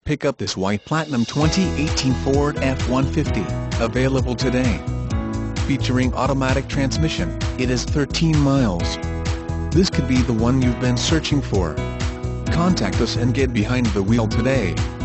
Pick up this white Platinum 2018 Ford F-150, available today. Featuring automatic transmission, it is 13 miles. This could be the one you've been searching for. Contact us and get behind the wheel today.